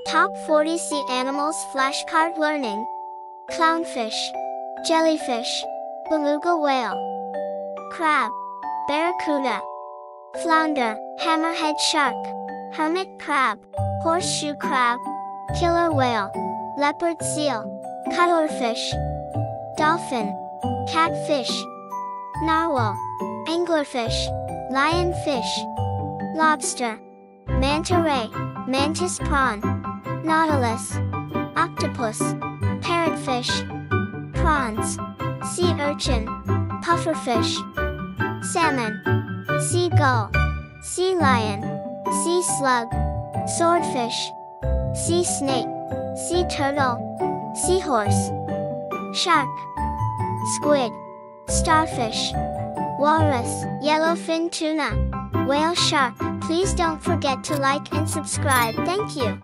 Top 40 Sea Animals Flashcard Learning. Clownfish, jellyfish, beluga whale, crab, barracuda, flounder, hammerhead shark, hermit crab, horseshoe crab, killer whale, leopard seal, cuttlefish, dolphin, catfish, narwhal, anglerfish, lionfish, lobster, manta ray, mantis prawn, nautilus, octopus, parrotfish, prawns, sea urchin, pufferfish, salmon, seagull, sea lion, sea slug, swordfish, sea snake, sea turtle, seahorse, shark, squid, starfish, walrus, yellowfin tuna, whale shark. Please don't forget to like and subscribe. Thank you.